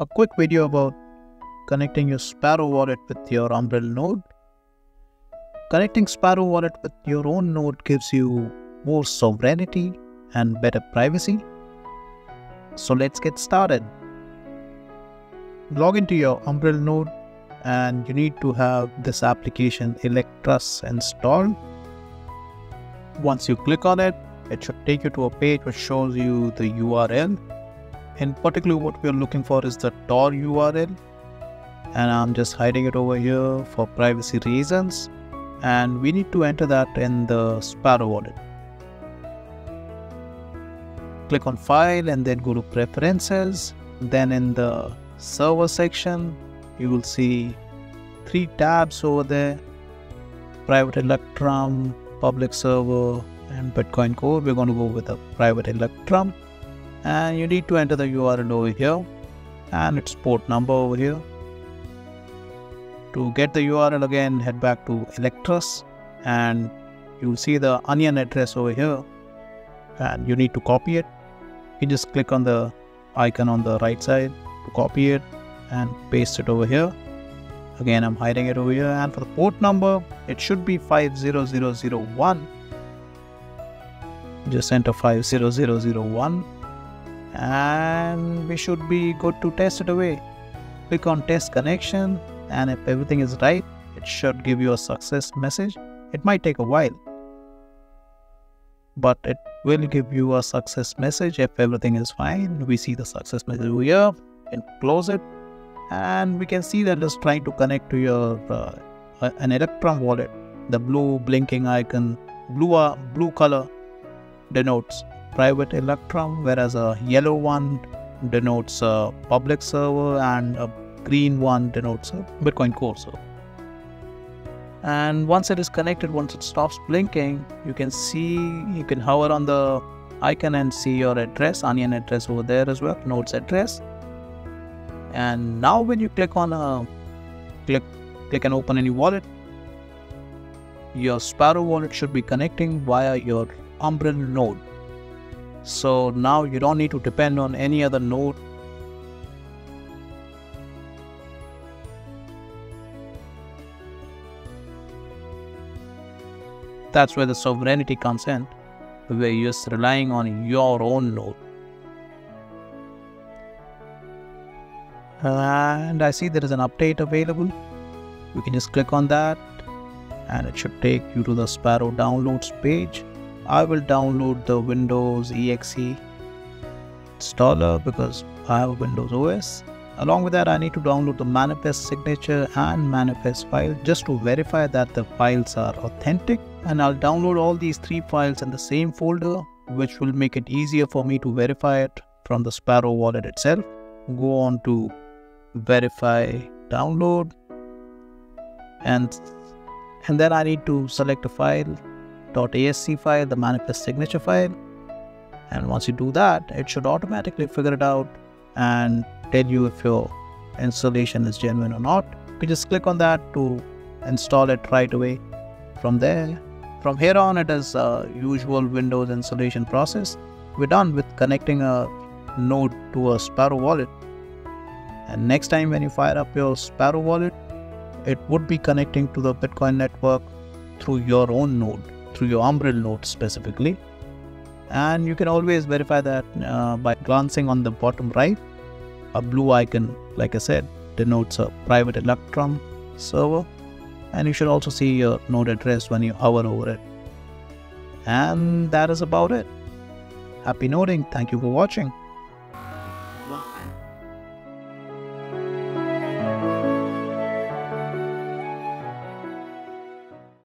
A quick video about connecting your Sparrow wallet with your Umbrel node. Connecting Sparrow wallet with your own node gives you more sovereignty and better privacy. So let's get started. Log into your Umbrel node and you need to have this application Electrus installed. Once you click on it, it should take you to a page which shows you the URL. In particular, what we are looking for is the Tor URL, and I'm just hiding it over here for privacy reasons, and we need to enter that in the Sparrow wallet. Click on File and then go to Preferences. Then in the Server section, you will see 3 tabs over there: Private Electrum, Public Server, and Bitcoin Core. We're going to go with the Private Electrum. And you need to enter the URL over here and its port number over here. To get the URL again, head back to Electrus and you'll see the onion address over here, and you need to copy it. You just click on the icon on the right side to copy it and paste it over here. Again, I'm hiding it over here, and for the port number, it should be 50001. Just enter 50001. And we should be good to test it away. Click on test connection, and if everything is right, it should give you a success message. It might take a while, but it will give you a success message if everything is fine. We see the success message over here. You can close it, and we can see that it's trying to connect to your an Electrum wallet. The blue blinking icon, blue color denotes Private Electrum, whereas a yellow one denotes a public server and a green one denotes a Bitcoin Core server. And once it is connected, once it stops blinking, you can hover on the icon and see your address, onion address over there as well, node's address. And now when you click on click and open any wallet, your Sparrow wallet should be connecting via your Umbrel node. So now you don't need to depend on any other node. That's where the sovereignty comes in, where you're just relying on your own node. And I see there is an update available. You can just click on that and it should take you to the Sparrow downloads page. I will download the Windows exe installer because I have a Windows OS. Along with that, I need to download the manifest signature and manifest file just to verify that the files are authentic. And I'll download all these 3 files in the same folder, which will make it easier for me to verify it from the Sparrow wallet itself. Go on to verify download, and then I need to select a file, .asc file, the manifest signature file. And once you do that, it should automatically figure it out and tell you if your installation is genuine or not. You can just click on that to install it right away. From here on, it is a usual Windows installation process. We're done with connecting a node to a Sparrow wallet. And next time when you fire up your Sparrow wallet, it would be connecting to the Bitcoin network through your own node, through your Umbrel node specifically. And you can always verify that by glancing on the bottom right. A blue icon, like I said, denotes a Private Electrum server, and you should also see your node address when you hover over it. And that is about it. Happy noding. Thank you for watching.